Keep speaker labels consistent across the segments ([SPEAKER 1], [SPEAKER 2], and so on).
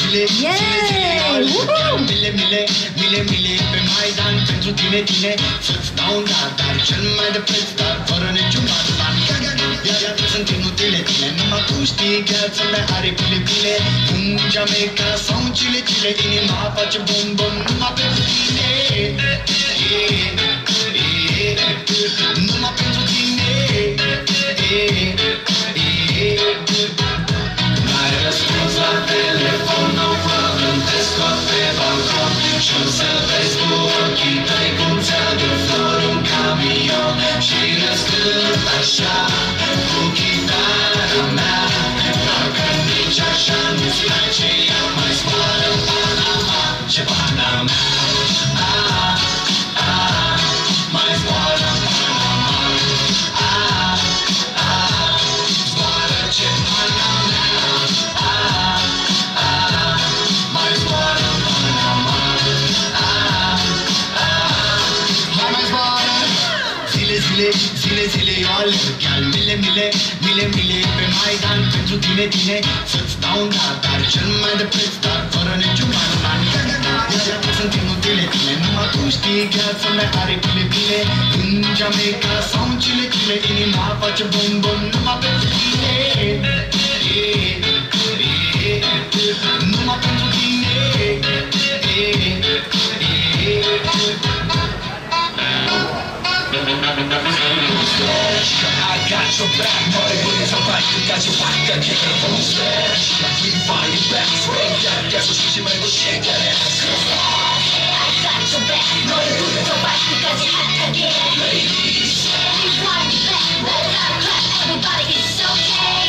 [SPEAKER 1] zile, mile pe Maidan pentru tine, să-ți dau un dar cel mai de preț, dar fără niciun ban. Viața sunt inutile tine, numai tu știi gheața mea are pile. În Jamaica sau în Chile, inima face bum numai pentru tine. Numai pentru tine. N-ai răspuns la telefon, nu problem, te scot pe balcon și o să vezi cu ochii tăi cum ți-aduc flori un camion și răscânt așa cu chitara mea. Dacă nici așa nu-ți place, ea mai zboară în Panama. Ce Panama? Mai zboară în Panama. Zboară ce Panama. Mai zboară în Panama. Mai zboară. Zile, eu alerg chiar mile pe Maidan pentru tine, să-ți dau un dar cel mai de preț, dar fără niciun ban. Viața sunt inutile tine, numai tu știi gheața mea are pile. În Jamaica sau în Chile, inima face bum numai pentru tine. Numai pentru tine.
[SPEAKER 2] I got your back, boy, with your back, you got your back, I can't hold slash. We find your back, break that, that's what she made, but shake that ass.
[SPEAKER 3] I got your back, boy, with your back, you got your back again.
[SPEAKER 2] Ladies,
[SPEAKER 3] we find your back, let it out, clap, everybody, it's okay.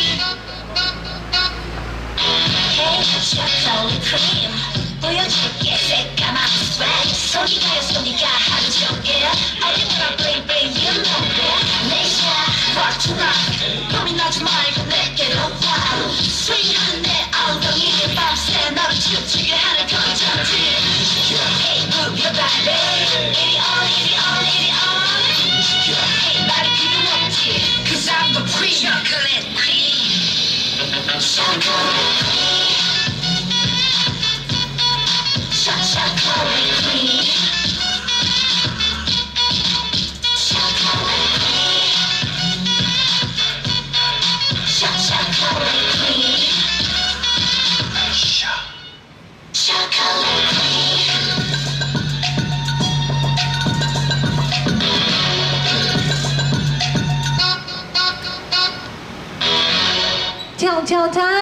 [SPEAKER 3] Hey, chocolate cream, 보여줄게 새까만 swag. 손이가 하루 종일 어디가 bling bling, you know that. 내샤 rock to rock, 고민하지 말고 내게로 와. swing하는 내 엉덩이를 밤새 너를 춤추게 하는 건전지. Hey, move your body, 이리 on, 이리 on, 이리 on. Hey, 말이 필요 없지, 'cause I'm the queen, chocolate queen, chocolate queen. Chocolate queen, chocolate queen, chocolate queen, chocolate queen. 跳跳它。